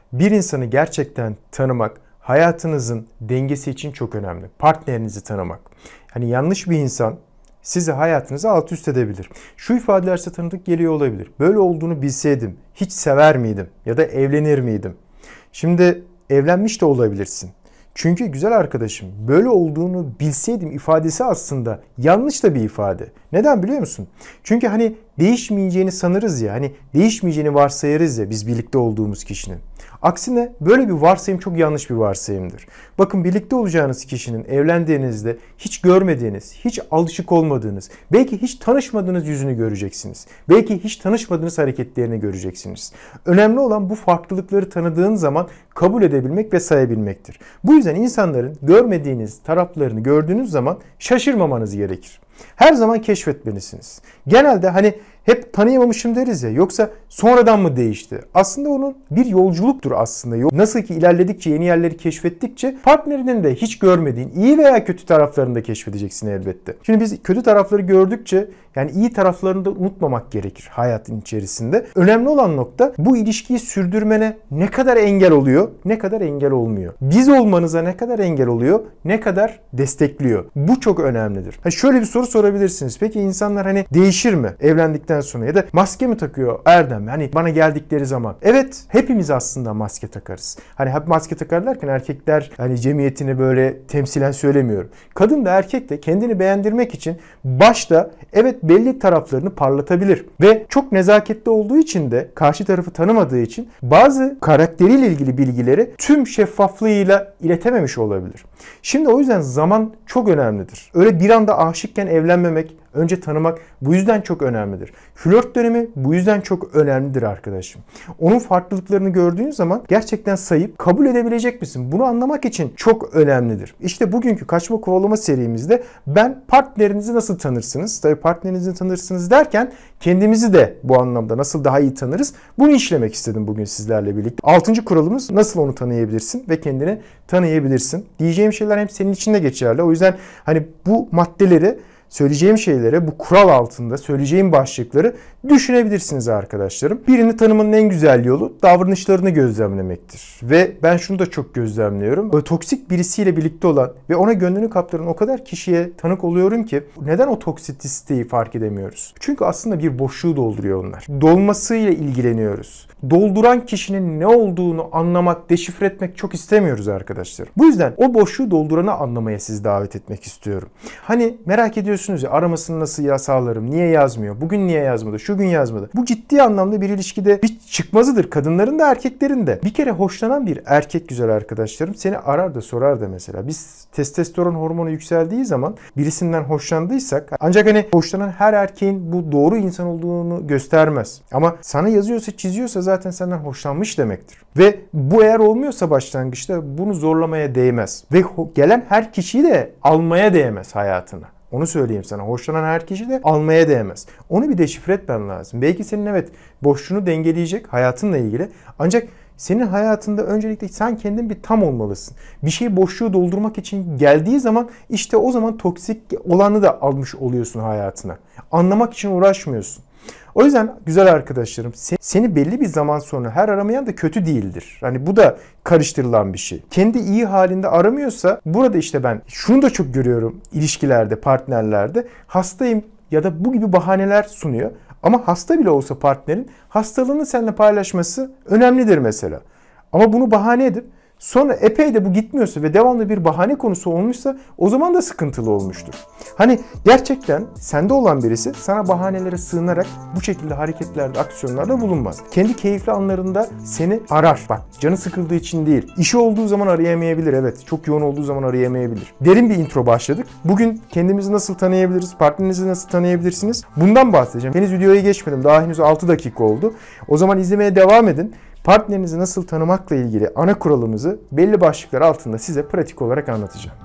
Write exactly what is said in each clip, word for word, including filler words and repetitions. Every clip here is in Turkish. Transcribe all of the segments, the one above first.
Bir insanı gerçekten tanımak hayatınızın dengesi için çok önemli. Partnerinizi tanımak. Hani yanlış bir insan sizi hayatınıza alt üst edebilir. Şu ifadelerse tanıdık geliyor olabilir. Böyle olduğunu bilseydim hiç sever miydim ya da evlenir miydim? Şimdi evlenmiş de olabilirsin. Çünkü güzel arkadaşım böyle olduğunu bilseydim ifadesi aslında yanlış da bir ifade. Neden biliyor musun? Çünkü hani değişmeyeceğini sanırız ya, hani değişmeyeceğini varsayarız ya biz birlikte olduğumuz kişinin. Aksine böyle bir varsayım çok yanlış bir varsayımdır. Bakın birlikte olacağınız kişinin evlendiğinizde hiç görmediğiniz, hiç alışık olmadığınız, belki hiç tanışmadığınız yüzünü göreceksiniz. Belki hiç tanışmadığınız hareketlerini göreceksiniz. Önemli olan bu farklılıkları tanıdığın zaman kabul edebilmek ve sayabilmektir. Bu yüzden insanların görmediğiniz taraflarını gördüğünüz zaman şaşırmamanız gerekir. Her zaman keşfetmelisiniz. Genelde hani hep tanıyamamışım deriz ya, yoksa sonradan mı değişti? Aslında onun bir yolculuktur aslında. Nasıl ki ilerledikçe, yeni yerleri keşfettikçe partnerinin de hiç görmediğin iyi veya kötü taraflarını da keşfedeceksin elbette. Şimdi biz kötü tarafları gördükçe yani iyi taraflarını da unutmamak gerekir hayatın içerisinde. Önemli olan nokta bu ilişkiyi sürdürmene ne kadar engel oluyor, ne kadar engel olmuyor. Biz olmanıza ne kadar engel oluyor, ne kadar destekliyor. Bu çok önemlidir. Ha şöyle bir soru sorabilirsiniz. Peki insanlar hani değişir mi evlendikten sonra ya da maske mi takıyor Erdem? Hani bana geldikleri zaman. Evet, hepimiz aslında maske takarız. Hani hep maske takar derken erkekler hani cemiyetini böyle temsilen söylemiyorum. Kadın da erkek de kendini beğendirmek için başta evet belli taraflarını parlatabilir ve çok nezaketli olduğu için de karşı tarafı tanımadığı için bazı karakteriyle ilgili bilgileri tüm şeffaflığıyla iletememiş olabilir. Şimdi o yüzden zaman çok önemlidir. Öyle bir anda aşıkken evlenmemek, önce tanımak bu yüzden çok önemlidir. Flört dönemi bu yüzden çok önemlidir arkadaşım. Onun farklılıklarını gördüğün zaman gerçekten sayıp kabul edebilecek misin? Bunu anlamak için çok önemlidir. İşte bugünkü kaçma kovalama serimizde ben partnerinizi nasıl tanırsınız? Tabii partnerinizi tanırsınız derken kendimizi de bu anlamda nasıl daha iyi tanırız? Bunu işlemek istedim bugün sizlerle birlikte. Altıncı kuralımız nasıl onu tanıyabilirsin ve kendini tanıyabilirsin? Diyeceğim şeyler hem senin için de geçerli. O yüzden hani bu maddeleri söyleyeceğim şeylere, bu kural altında söyleyeceğim başlıkları düşünebilirsiniz arkadaşlarım. Birini tanımanın en güzel yolu davranışlarını gözlemlemektir. Ve ben şunu da çok gözlemliyorum. O toksik birisiyle birlikte olan ve ona gönlünü kaptıran o kadar kişiye tanık oluyorum ki neden o toksisiteyi fark edemiyoruz? Çünkü aslında bir boşluğu dolduruyor onlar. Dolmasıyla ilgileniyoruz. Dolduran kişinin ne olduğunu anlamak, deşifre etmek çok istemiyoruz arkadaşlar. Bu yüzden o boşluğu dolduranı anlamaya sizi davet etmek istiyorum. Hani merak ediyorsunuz ya, aramasını nasıl ya sağlarım, niye yazmıyor, bugün niye yazmadı, şu gün yazmadı. Bu ciddi anlamda bir ilişkide bir çıkmazıdır. Kadınların da erkeklerin de. Bir kere hoşlanan bir erkek güzel arkadaşlarım seni arar da sorar da mesela. Biz testosteron hormonu yükseldiği zaman birisinden hoşlandıysak, ancak hani hoşlanan her erkeğin bu doğru insan olduğunu göstermez. Ama sana yazıyorsa, çiziyorsa zaten senden hoşlanmış demektir. Ve bu eğer olmuyorsa başlangıçta bunu zorlamaya değmez. Ve gelen her kişiyi de almaya değmez hayatına. Onu söyleyeyim sana. Hoşlanan her kişi de almaya değmez. Onu bir deşifre etmen lazım. Belki senin evet boşluğunu dengeleyecek hayatınla ilgili. Ancak senin hayatında öncelikle sen kendin bir tam olmalısın. Bir şeyi boşluğu doldurmak için geldiği zaman işte o zaman toksik olanı da almış oluyorsun hayatına. Anlamak için uğraşmıyorsun. O yüzden güzel arkadaşlarım seni belli bir zaman sonra her aramayan da kötü değildir. Hani bu da karıştırılan bir şey. Kendi iyi halinde aramıyorsa burada işte ben şunu da çok görüyorum ilişkilerde, partnerlerde hastayım ya da bu gibi bahaneler sunuyor. Ama hasta bile olsa partnerin hastalığını seninle paylaşması önemlidir mesela. Ama bunu bahane edip sonra epey de bu gitmiyorsa ve devamlı bir bahane konusu olmuşsa o zaman da sıkıntılı olmuştur. Hani gerçekten sende olan birisi sana bahanelere sığınarak bu şekilde hareketlerde, aksiyonlarda bulunmaz. Kendi keyifli anlarında seni arar. Bak canı sıkıldığı için değil. İşi olduğu zaman arayamayabilir. Evet, çok yoğun olduğu zaman arayamayabilir. Derin bir intro başladık. Bugün kendimizi nasıl tanıyabiliriz? Partnerinizi nasıl tanıyabilirsiniz? Bundan bahsedeceğim. Henüz videoya geçmedim. Daha henüz altı dakika oldu. O zaman izlemeye devam edin. Partnerinizi nasıl tanımakla ilgili ana kuralımızı belli başlıklar altında size pratik olarak anlatacağım.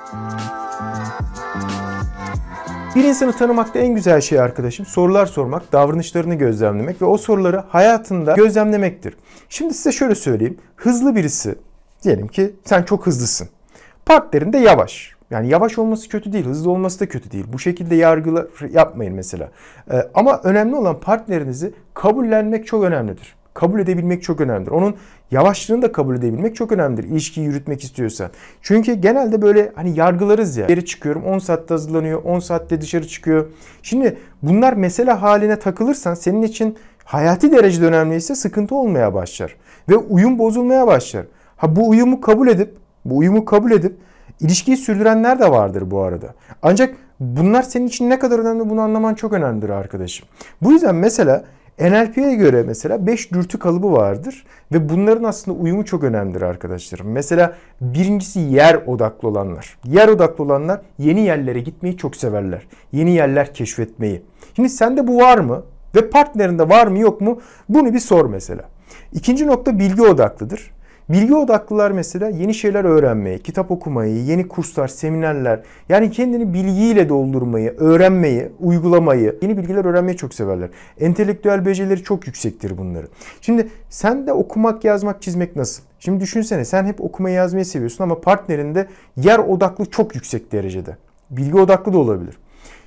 Bir insanı tanımakta en güzel şey arkadaşım sorular sormak, davranışlarını gözlemlemek ve o soruları hayatında gözlemlemektir. Şimdi size şöyle söyleyeyim. Hızlı birisi, diyelim ki sen çok hızlısın. Partnerin de yavaş. Yani yavaş olması kötü değil, hızlı olması da kötü değil. Bu şekilde yargılar yapmayın mesela. Ee, ama önemli olan partnerinizi kabullenmek çok önemlidir. kabul edebilmek çok önemlidir. Onun yavaşlığını da kabul edebilmek çok önemlidir ilişkiyi yürütmek istiyorsan. Çünkü genelde böyle hani yargılarız ya. Geri çıkıyorum on saatte hazırlanıyor, on saatte dışarı çıkıyor. Şimdi bunlar mesele haline takılırsan senin için hayati derecede önemliyse sıkıntı olmaya başlar. Ve uyum bozulmaya başlar. Ha bu uyumu kabul edip, bu uyumu kabul edip ilişkiyi sürdürenler de vardır bu arada. Ancak bunlar senin için ne kadar önemli bunu anlaman çok önemlidir arkadaşım. Bu yüzden mesela N L P'ye göre mesela beş dürtü kalıbı vardır ve bunların aslında uyumu çok önemlidir arkadaşlarım. Mesela birincisi yer odaklı olanlar. Yer odaklı olanlar yeni yerlere gitmeyi çok severler. Yeni yerler keşfetmeyi. Şimdi sende bu var mı? Ve partnerinde var mı yok mu? Bunu bir sor mesela. İkinci nokta bilgi odaklıdır. Bilgi odaklılar mesela yeni şeyler öğrenmeyi, kitap okumayı, yeni kurslar, seminerler, yani kendini bilgiyle doldurmayı, öğrenmeyi, uygulamayı, yeni bilgiler öğrenmeyi çok severler. Entelektüel becerileri çok yüksektir bunların. Şimdi sen de okumak, yazmak, çizmek nasıl? Şimdi düşünsene sen hep okumayı, yazmayı seviyorsun ama partnerinde yer odaklı çok yüksek derecede. Bilgi odaklı da olabilir.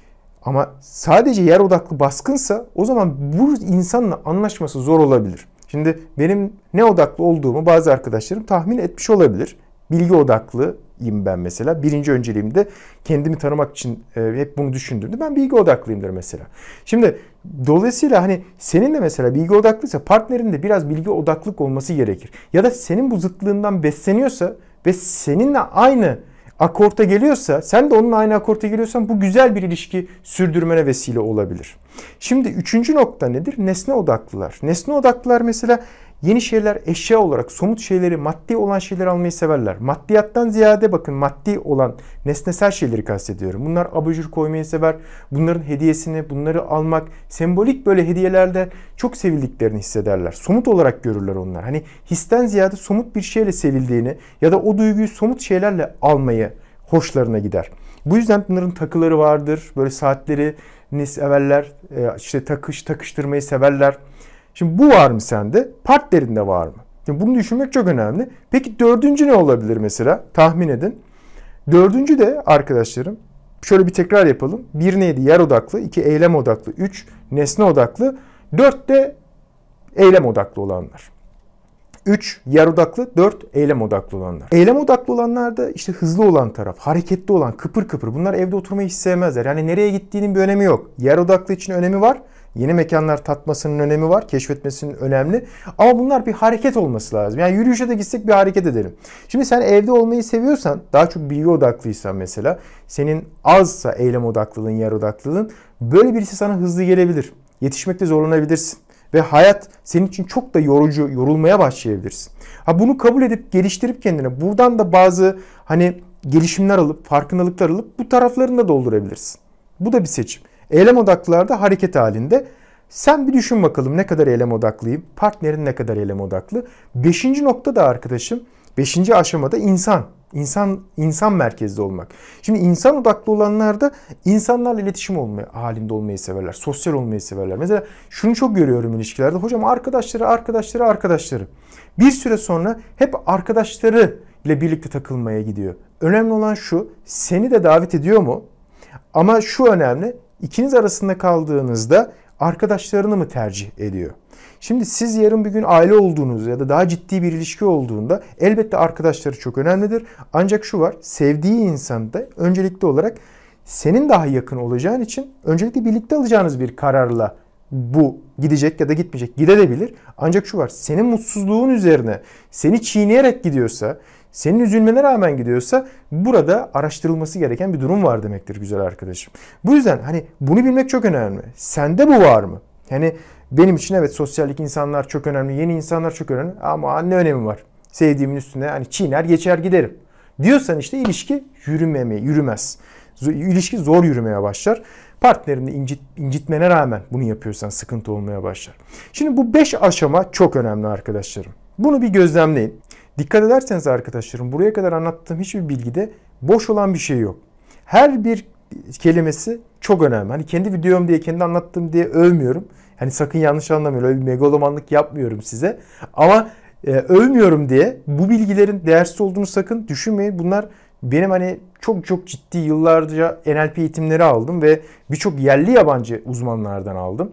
Ama sadece yer odaklı baskınsa o zaman bu insanla anlaşması zor olabilir. Şimdi benim ne odaklı olduğumu bazı arkadaşlarım tahmin etmiş olabilir. Bilgi odaklıyım ben mesela. Birinci önceliğimde kendimi tanımak için e, hep bunu düşündüğümde ben bilgi odaklıyımdır mesela. Şimdi dolayısıyla hani senin de mesela bilgi odaklıysa partnerin de biraz bilgi odaklık olması gerekir. Ya da senin bu zıtlığından besleniyorsa ve seninle aynı akorta geliyorsa, sen de onunla aynı akorta geliyorsan bu güzel bir ilişki sürdürmene vesile olabilir. Şimdi üçüncü nokta nedir? Nesne odaklılar. Nesne odaklılar mesela yeni şeyler, eşya olarak somut şeyleri, maddi olan şeyleri almayı severler. Maddiyattan ziyade bakın maddi olan nesnesel şeyleri kastediyorum. Bunlar abajur koymayı sever. Bunların hediyesini, bunları almak, sembolik böyle hediyelerde çok sevildiklerini hissederler. Somut olarak görürler onlar. Hani histen ziyade somut bir şeyle sevildiğini ya da o duyguyu somut şeylerle almayı hoşlarına gider. Bu yüzden bunların takıları vardır. Böyle saatlerini severler. İşte takış, takıştırmayı severler. Şimdi bu var mı sende? Partnerinde var mı? Şimdi bunu düşünmek çok önemli. Peki dördüncü ne olabilir mesela? Tahmin edin. Dördüncü de arkadaşlarım şöyle bir tekrar yapalım. Bir neydi? Yer odaklı. iki eylem odaklı. Üç nesne odaklı. Dört de eylem odaklı olanlar. üç yer odaklı, dört eylem odaklı olanlar. Eylem odaklı olanlar da işte hızlı olan taraf, hareketli olan, kıpır kıpır. Bunlar evde oturmayı hiç sevmezler. Yani nereye gittiğinin bir önemi yok. Yer odaklı için önemi var. Yeni mekanlar tatmasının önemi var. Keşfetmesinin önemli. Ama bunlar bir hareket olması lazım. Yani yürüyüşe de gitsek bir hareket edelim. Şimdi sen evde olmayı seviyorsan, daha çok bilgi odaklıysan mesela, senin azsa eylem odaklılığın, yer odaklılığın, böyle birisi sana hızlı gelebilir. Yetişmekte zorlanabilirsin. Ve hayat senin için çok da yorucu, yorulmaya başlayabilirsin. Ha bunu kabul edip geliştirip kendine buradan da bazı hani gelişimler alıp, farkındalıklar alıp bu taraflarını da doldurabilirsin. Bu da bir seçim. Eylem odaklılar da hareket halinde. Sen bir düşün bakalım ne kadar eylem odaklıyım, partnerin ne kadar eylem odaklı. Beşinci nokta da arkadaşım, beşinci aşamada insan. İnsan, insan merkezli olmak. Şimdi insan odaklı olanlar da insanlarla iletişim olmayı, halinde olmayı severler. Sosyal olmayı severler. Mesela şunu çok görüyorum ilişkilerde. Hocam arkadaşları, arkadaşları, arkadaşları. Bir süre sonra hep arkadaşları ile birlikte takılmaya gidiyor. Önemli olan şu, seni de davet ediyor mu? Ama şu önemli, ikiniz arasında kaldığınızda arkadaşlarını mı tercih ediyor? Şimdi siz yarın bir gün aile olduğunuz ya da daha ciddi bir ilişki olduğunda elbette arkadaşları çok önemlidir. Ancak şu var, sevdiği insan da öncelikli olarak senin daha yakın olacağın için öncelikle birlikte alacağınız bir kararla bu gidecek ya da gitmeyecek. Gidebilir. Ancak şu var, senin mutsuzluğun üzerine seni çiğneyerek gidiyorsa, senin üzülmene rağmen gidiyorsa burada araştırılması gereken bir durum var demektir güzel arkadaşım. Bu yüzden hani bunu bilmek çok önemli. Sende bu var mı? Yani benim için evet sosyallik, insanlar çok önemli, yeni insanlar çok önemli ama ne önemi var? Sevdiğimin üstüne hani çiğner geçer giderim diyorsan işte ilişki yürümemeye, yürümez. İlişki zor yürümeye başlar. Partnerini incit, incitmene rağmen bunu yapıyorsan sıkıntı olmaya başlar. Şimdi bu beş aşama çok önemli arkadaşlarım. Bunu bir gözlemleyin. Dikkat ederseniz arkadaşlarım buraya kadar anlattığım hiçbir bilgide boş olan bir şey yok. Her bir kelimesi çok önemli. Hani kendi videom diye, kendi anlattığım diye övmüyorum. Hani sakın yanlış anlamayın. Öyle bir megalomanlık yapmıyorum size. Ama e, övmüyorum diye bu bilgilerin değersiz olduğunu sakın düşünmeyin. Bunlar benim hani çok çok ciddi yıllarca N L P eğitimleri aldım ve birçok yerli yabancı uzmanlardan aldım.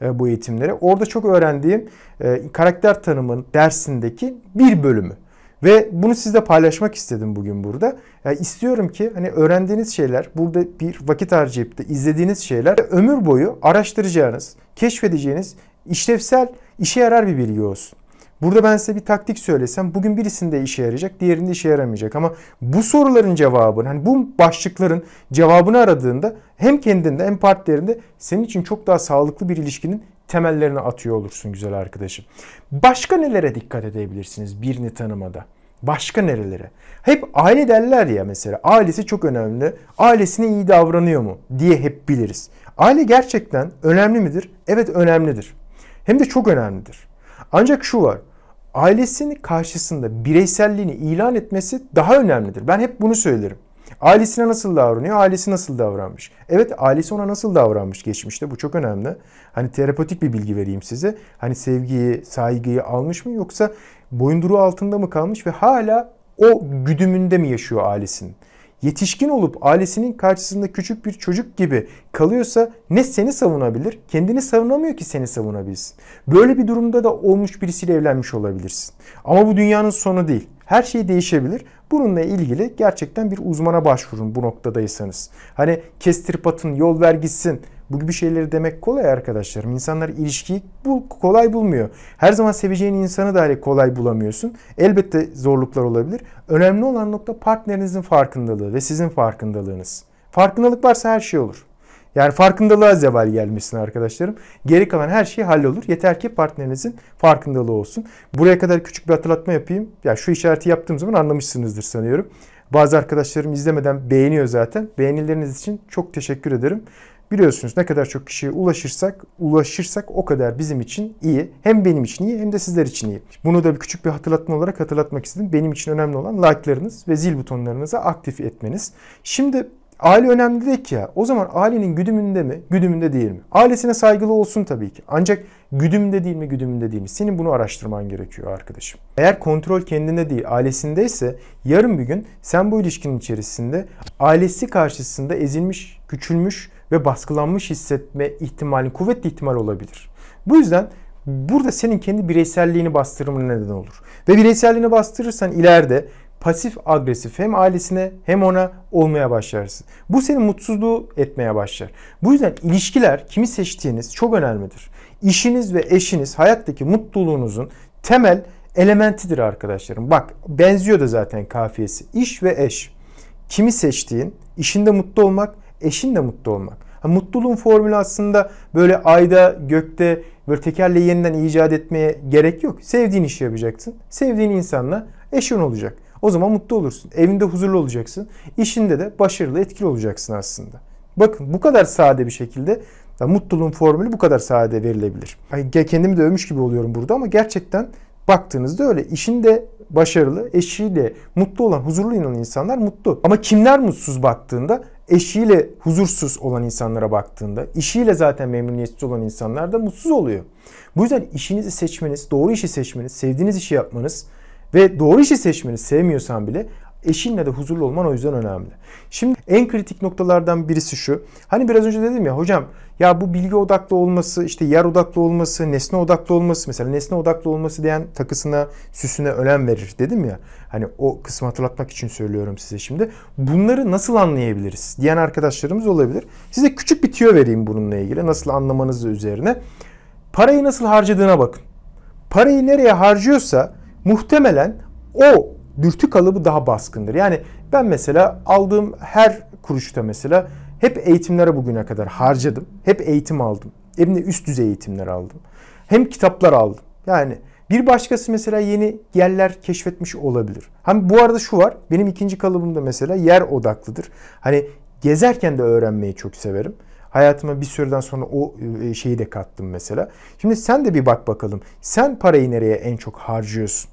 e, bu eğitimleri. Orada çok öğrendiğim e, karakter tanımı dersindeki bir bölümü. Ve bunu sizle paylaşmak istedim bugün burada. Yani istiyorum ki hani öğrendiğiniz şeyler, burada bir vakit harcayıp da izlediğiniz şeyler ömür boyu araştıracağınız, keşfedeceğiniz, işlevsel, işe yarar bir bilgi olsun. Burada ben size bir taktik söylesem bugün birisinde işe yarayacak, diğerinde işe yaramayacak. Ama bu soruların cevabını, hani bu başlıkların cevabını aradığında hem kendinde hem partnerinde senin için çok daha sağlıklı bir ilişkinin temellerini atıyor olursun güzel arkadaşım. Başka nelere dikkat edebilirsiniz birini tanımada? Başka nerelere? Hep aile derler ya mesela. Ailesi çok önemli. Ailesine iyi davranıyor mu diye hep biliriz. Aile gerçekten önemli midir? Evet, önemlidir. Hem de çok önemlidir. Ancak şu var. Ailesinin karşısında bireyselliğini ilan etmesi daha önemlidir. Ben hep bunu söylerim. Ailesine nasıl davranıyor? Ailesi nasıl davranmış? Evet, ailesi ona nasıl davranmış geçmişte? Bu çok önemli. Hani terapötik bir bilgi vereyim size. Hani sevgiyi, saygıyı almış mı, yoksa boyunduruğu altında mı kalmış ve hala o güdümünde mi yaşıyor ailesinin? Yetişkin olup ailesinin karşısında küçük bir çocuk gibi kalıyorsa ne seni savunabilir, kendini savunamıyor ki seni savunabilsin. Böyle bir durumda da olmuş birisiyle evlenmiş olabilirsin. Ama bu dünyanın sonu değil. Her şey değişebilir. Bununla ilgili gerçekten bir uzmana başvurun bu noktadaysanız. Hani kestirip atın, yol ver gitsin. Bu gibi şeyleri demek kolay arkadaşlarım. İnsanlar ilişkiyi bu kolay bulmuyor. Her zaman seveceğin insanı dahi kolay bulamıyorsun. Elbette zorluklar olabilir. Önemli olan nokta partnerinizin farkındalığı ve sizin farkındalığınız. Farkındalık varsa her şey olur. Yani farkındalığa zeval gelmesin arkadaşlarım. Geri kalan her şey hallolur. Yeter ki partnerinizin farkındalığı olsun. Buraya kadar küçük bir hatırlatma yapayım. Ya şu işareti yaptığım zaman anlamışsınızdır sanıyorum. Bazı arkadaşlarım izlemeden beğeniyor zaten. Beğenileriniz için çok teşekkür ederim. Biliyorsunuz ne kadar çok kişiye ulaşırsak, ulaşırsak o kadar bizim için iyi. Hem benim için iyi hem de sizler için iyi. Bunu da bir küçük bir hatırlatma olarak hatırlatmak istedim. Benim için önemli olan like'larınız ve zil butonlarınızı aktif etmeniz. Şimdi aile önemli dedik ya. O zaman ailenin güdümünde mi, güdümünde değil mi? Ailesine saygılı olsun tabii ki. Ancak güdümünde değil mi, güdümünde değil mi? Senin bunu araştırman gerekiyor arkadaşım. Eğer kontrol kendinde değil, ailesindeyse yarın bir gün sen bu ilişkinin içerisinde ailesi karşısında ezilmiş, küçülmüş ve baskılanmış hissetme ihtimali, kuvvetli ihtimal olabilir. Bu yüzden burada senin kendi bireyselliğini bastırmana neden olur. Ve bireyselliğini bastırırsan ileride pasif agresif hem ailesine hem ona olmaya başlarsın. Bu seni mutsuzluğu etmeye başlar. Bu yüzden ilişkiler, kimi seçtiğiniz çok önemlidir. İşiniz ve eşiniz hayattaki mutluluğunuzun temel elementidir arkadaşlarım. Bak, benziyor da zaten kafiyesi. İş ve eş. Kimi seçtiğin, işinde mutlu olmak, eşinle mutlu olmak. Ha, mutluluğun formülü aslında böyle ayda, gökte böyle tekerleği yeniden icat etmeye gerek yok. Sevdiğin işi yapacaksın. Sevdiğin insanla eşin olacak. O zaman mutlu olursun. Evinde huzurlu olacaksın. İşinde de başarılı, etkili olacaksın aslında. Bakın bu kadar sade bir şekilde mutluluğun formülü bu kadar sade verilebilir. Kendimi de övmüş gibi oluyorum burada ama gerçekten baktığınızda öyle. İşinde başarılı, eşiyle mutlu olan, huzurlu olan insanlar mutlu. Ama kimler mutsuz baktığında? Eşiyle huzursuz olan insanlara baktığında, işiyle zaten memnuniyetsiz olan insanlar da mutsuz oluyor. Bu yüzden işinizi seçmeniz, doğru işi seçmeniz, sevdiğiniz işi yapmanız ve doğru işi seçmeniz, sevmiyorsan bile eşinle de huzurlu olman o yüzden önemli. Şimdi en kritik noktalardan birisi şu. Hani biraz önce dedim ya hocam, ya bu bilgi odaklı olması, işte yer odaklı olması, nesne odaklı olması, mesela nesne odaklı olması diyen takısına, süsüne önem verir dedim ya. Hani o kısmı hatırlatmak için söylüyorum size şimdi. Bunları nasıl anlayabiliriz diyen arkadaşlarımız olabilir. Size küçük bir tüyo vereyim bununla ilgili. Nasıl anlamanız üzerine. Parayı nasıl harcadığına bakın. Parayı nereye harcıyorsa muhtemelen o dürtü kalıbı daha baskındır. Yani ben mesela aldığım her kuruşta mesela hep eğitimlere bugüne kadar harcadım. Hep eğitim aldım. Hem de üst düzey eğitimler aldım. Hem kitaplar aldım. Yani bir başkası mesela yeni yerler keşfetmiş olabilir. Hani bu arada şu var. Benim ikinci kalıbım da mesela yer odaklıdır. Hani gezerken de öğrenmeyi çok severim. Hayatıma bir süreden sonra o şeyi de kattım mesela. Şimdi sen de bir bak bakalım. Sen parayı nereye en çok harcıyorsun?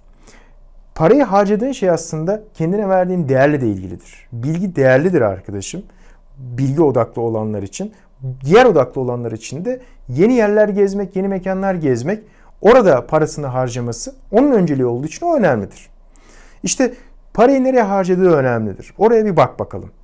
Parayı harcadığın şey aslında kendine verdiğin değerle de ilgilidir. Bilgi değerlidir arkadaşım. Bilgi odaklı olanlar için. Yer odaklı olanlar için de yeni yerler gezmek, yeni mekanlar gezmek, orada parasını harcaması onun önceliği olduğu için o önemlidir. İşte parayı nereye harcadığı önemlidir. Oraya bir bak bakalım.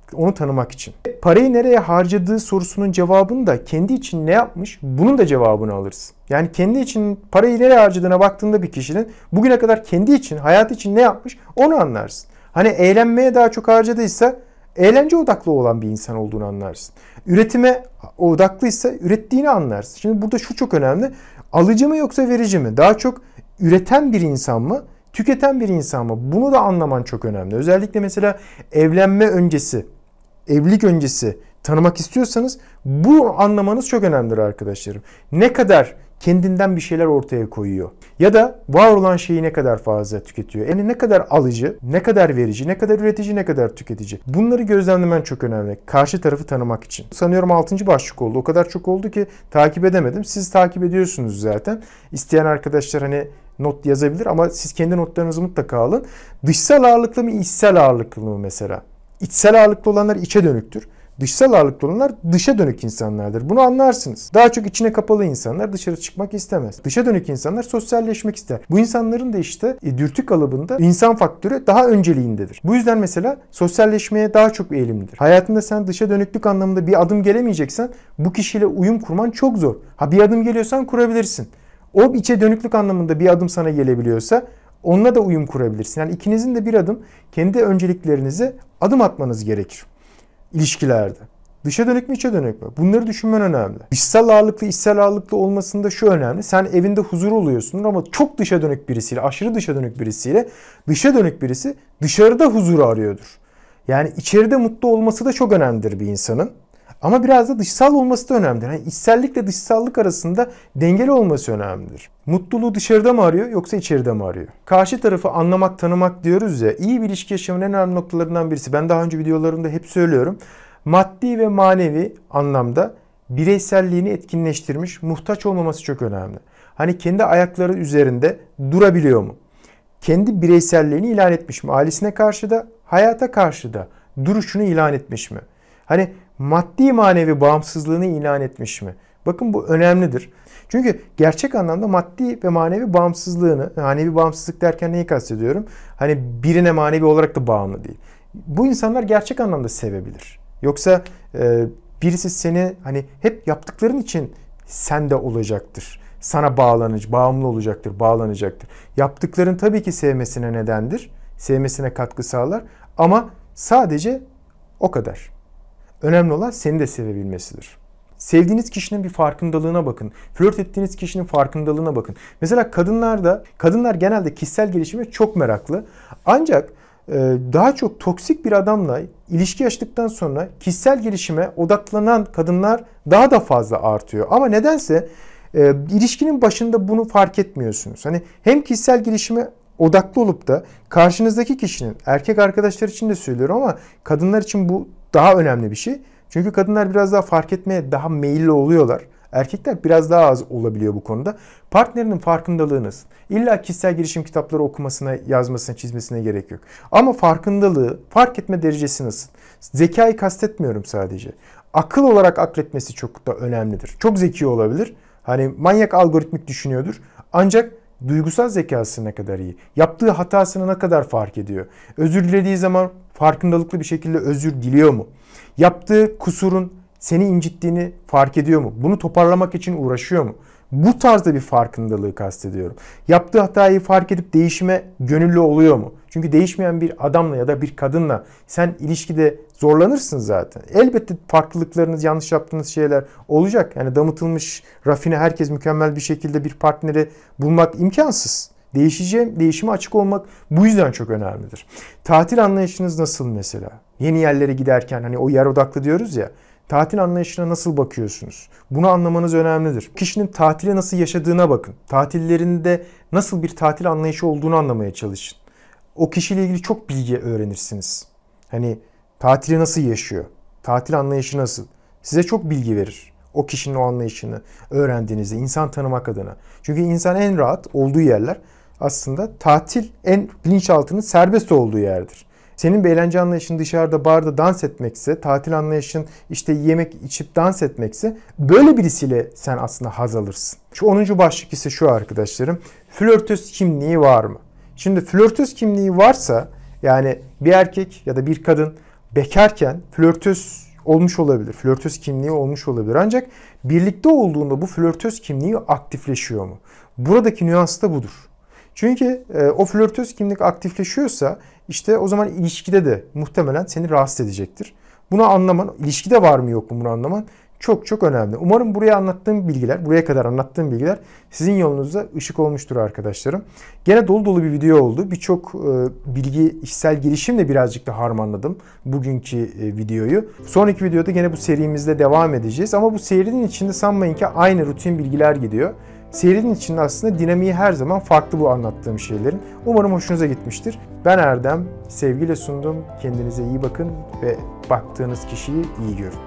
Onu tanımak için. Parayı nereye harcadığı sorusunun cevabını da kendi için ne yapmış, bunun da cevabını alırsın. Yani kendi için parayı nereye harcadığına baktığında bir kişinin bugüne kadar kendi için, hayatı için ne yapmış onu anlarsın. Hani eğlenmeye daha çok harcadıysa eğlence odaklı olan bir insan olduğunu anlarsın. Üretime odaklıysa ürettiğini anlarsın. Şimdi burada şu çok önemli. Alıcı mı yoksa verici mi? Daha çok üreten bir insan mı? Tüketen bir insan mı? Bunu da anlaman çok önemli. Özellikle mesela evlenme öncesi, evlilik öncesi tanımak istiyorsanız bu anlamanız çok önemlidir arkadaşlarım. Ne kadar kendinden bir şeyler ortaya koyuyor ya da var olan şeyi ne kadar fazla tüketiyor. Yani ne kadar alıcı, ne kadar verici, ne kadar üretici, ne kadar tüketici. Bunları gözlemlemen çok önemli. Karşı tarafı tanımak için. Sanıyorum altıncı başlık oldu. O kadar çok oldu ki takip edemedim. Siz takip ediyorsunuz zaten. İsteyen arkadaşlar hani not yazabilir ama siz kendi notlarınızı mutlaka alın. Dışsal ağırlıklı mı, içsel ağırlıklı mı mesela? İçsel ağırlıklı olanlar içe dönüktür. Dışsal ağırlıklı olanlar dışa dönük insanlardır. Bunu anlarsınız. Daha çok içine kapalı insanlar dışarı çıkmak istemez. Dışa dönük insanlar sosyalleşmek ister. Bu insanların da işte e, dürtü kalıbında insan faktörü daha önceliğindedir. Bu yüzden mesela sosyalleşmeye daha çok eğilimlidir. Hayatında sen dışa dönüklük anlamında bir adım gelemeyeceksen bu kişiyle uyum kurman çok zor. Ha bir adım geliyorsan kurabilirsin. O içe dönüklük anlamında bir adım sana gelebiliyorsa onunla da uyum kurabilirsin. Yani ikinizin de bir adım kendi önceliklerinize adım atmanız gerekir. İlişkilerde. Dışa dönük mü içe dönük mü? Bunları düşünmen önemli. Dışsal ağırlıklı içsel ağırlıklı olmasında şu önemli. Sen evinde huzur oluyorsun ama çok dışa dönük birisiyle, aşırı dışa dönük birisiyle dışa dönük birisi dışarıda huzuru arıyordur. Yani içeride mutlu olması da çok önemlidir bir insanın. Ama biraz da dışsal olması da önemlidir. Yani içsellikle dışsallık arasında dengeli olması önemlidir. Mutluluğu dışarıda mı arıyor yoksa içeride mi arıyor? Karşı tarafı anlamak, tanımak diyoruz ya. İyi bir ilişki yaşamının en önemli noktalarından birisi. Ben daha önce videolarımda hep söylüyorum. Maddi ve manevi anlamda bireyselliğini etkinleştirmiş, muhtaç olmaması çok önemli. Hani kendi ayakları üzerinde durabiliyor mu? Kendi bireyselliğini ilan etmiş mi? Ailesine karşı da, hayata karşı da duruşunu ilan etmiş mi? Hani maddi manevi bağımsızlığını ilan etmiş mi? Bakın bu önemlidir. Çünkü gerçek anlamda maddi ve manevi bağımsızlığını, manevi bağımsızlık derken neyi kastediyorum? Hani birine manevi olarak da bağımlı değil. Bu insanlar gerçek anlamda sevebilir. Yoksa e, birisi seni hani hep yaptıkların için sende olacaktır. Sana bağlanıcı, bağımlı olacaktır, bağlanacaktır. Yaptıkların tabii ki sevmesine nedendir. Sevmesine katkı sağlar ama sadece o kadar. Önemli olan seni de sevebilmesidir. Sevdiğiniz kişinin bir farkındalığına bakın. Flört ettiğiniz kişinin farkındalığına bakın. Mesela kadınlarda, kadınlar genelde kişisel gelişime çok meraklı. Ancak e, daha çok toksik bir adamla ilişki yaşadıktan sonra kişisel gelişime odaklanan kadınlar daha da fazla artıyor. Ama nedense e, ilişkinin başında bunu fark etmiyorsunuz. Hani hem kişisel gelişime odaklı olup da karşınızdaki kişinin, erkek arkadaşlar için de söylüyorum ama kadınlar için bu daha önemli bir şey. Çünkü kadınlar biraz daha fark etmeye daha meyilli oluyorlar. Erkekler biraz daha az olabiliyor bu konuda. Partnerinin farkındalığınız. İlla kişisel gelişim kitapları okumasına, yazmasına, çizmesine gerek yok. Ama farkındalığı, fark etme derecesi nasıl? Zekayı kastetmiyorum sadece. Akıl olarak akletmesi çok da önemlidir. Çok zeki olabilir. Hani manyak algoritmik düşünüyordur. Ancak duygusal zekası ne kadar iyi? Yaptığı hatasını ne kadar fark ediyor? Özür dilediği zaman farkındalıklı bir şekilde özür diliyor mu? Yaptığı kusurun seni incittiğini fark ediyor mu? Bunu toparlamak için uğraşıyor mu? Bu tarzda bir farkındalığı kastediyorum. Yaptığı hatayı fark edip değişime gönüllü oluyor mu? Çünkü değişmeyen bir adamla ya da bir kadınla sen ilişkide zorlanırsın zaten. Elbette farklılıklarınız, yanlış yaptığınız şeyler olacak. Yani damıtılmış, rafine, herkes mükemmel bir şekilde bir partneri bulmak imkansız. Değişeceğim, değişime açık olmak bu yüzden çok önemlidir. Tatil anlayışınız nasıl mesela? Yeni yerlere giderken hani o yer odaklı diyoruz ya. Tatil anlayışına nasıl bakıyorsunuz? Bunu anlamanız önemlidir. Kişinin tatile nasıl yaşadığına bakın. Tatillerinde nasıl bir tatil anlayışı olduğunu anlamaya çalışın. O kişiyle ilgili çok bilgi öğrenirsiniz. Hani tatili nasıl yaşıyor? Tatil anlayışı nasıl? Size çok bilgi verir. O kişinin o anlayışını öğrendiğinizde insan tanımak adına. Çünkü insan en rahat olduğu yerler aslında tatil en bilinçaltının serbest olduğu yerdir. Senin bir eğlence anlayışın dışarıda barda dans etmekse, tatil anlayışın işte yemek içip dans etmekse böyle birisiyle sen aslında haz alırsın. Şu onuncu başlık ise şu arkadaşlarım. Flörtöz kimliği var mı? Şimdi flörtöz kimliği varsa yani bir erkek ya da bir kadın bekarken flörtöz olmuş olabilir. Flörtöz kimliği olmuş olabilir. Ancak birlikte olduğunda bu flörtöz kimliği aktifleşiyor mu? Buradaki nüans da budur. Çünkü e, o flörtöz kimlik aktifleşiyorsa işte o zaman ilişkide de muhtemelen seni rahatsız edecektir. Bunu anlaman, ilişkide var mı yok mu bunu anlaman çok çok önemli. Umarım buraya anlattığım bilgiler, buraya kadar anlattığım bilgiler sizin yolunuzda ışık olmuştur arkadaşlarım. Gene dolu dolu bir video oldu. Birçok e, bilgi, kişisel gelişimle birazcık da harmanladım bugünkü e, videoyu. Sonraki videoda gene bu serimizde devam edeceğiz. Ama bu serinin içinde sanmayın ki aynı rutin bilgiler gidiyor. Serinin içinde aslında dinamiği her zaman farklı bu anlattığım şeylerin. Umarım hoşunuza gitmiştir. Ben Erdem, sevgiyle sundum. Kendinize iyi bakın ve baktığınız kişiyi iyi görün.